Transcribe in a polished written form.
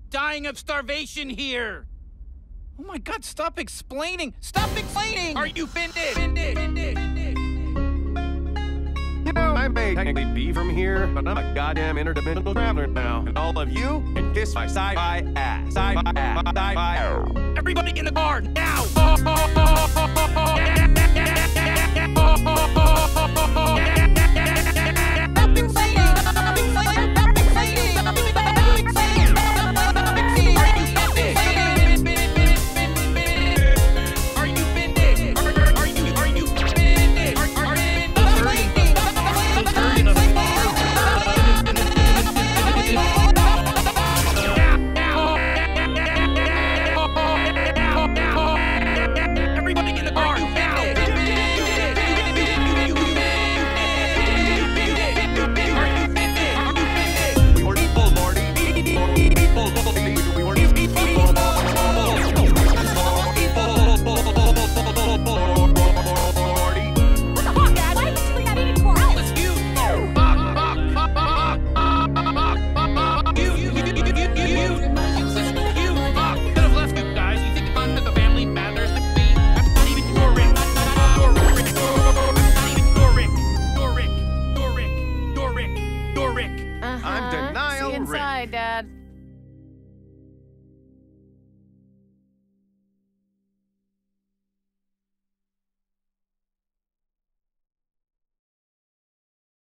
dying of starvation here. Oh my God, stop explaining! Stop explaining! Are you offended? You know, I may technically be from here, but I'm a goddamn interdimensional traveler now. And all of you can kiss my sci-fi ass. Sci-fi ass. Sci-fi ass. Everybody in the bar, now! I'm denial. See you inside, Dad.